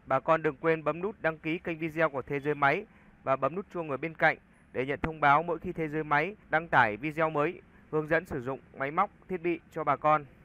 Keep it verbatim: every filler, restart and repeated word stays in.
Bà con đừng quên bấm nút đăng ký kênh video của Thế giới máy và bấm nút chuông ở bên cạnh để nhận thông báo mỗi khi Thế giới máy đăng tải video mới, hướng dẫn sử dụng máy móc, thiết bị cho bà con.